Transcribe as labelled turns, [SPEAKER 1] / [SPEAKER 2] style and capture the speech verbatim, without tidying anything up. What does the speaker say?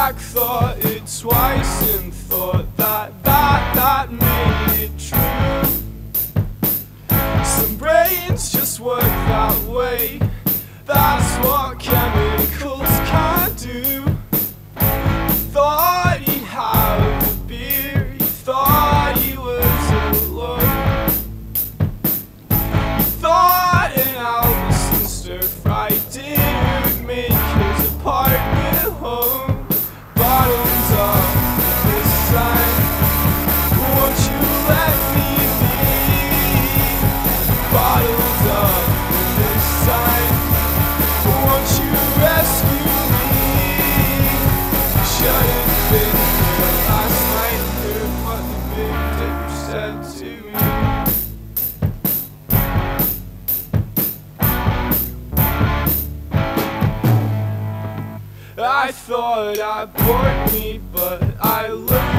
[SPEAKER 1] back, thought it twice, and thought that that, that made it true. Some brains just work that way, that's what chemicals can do. Thought he had a beer, he thought he was alone. He thought an Albertson stir-fry dinner would make his apartment home. Bottoms up this time, won't you let me be? Bottoms up this time, won't you rescue me? Shouldn't have been here last night, heard what the big dipper said to me. I thought I bored me, but I learned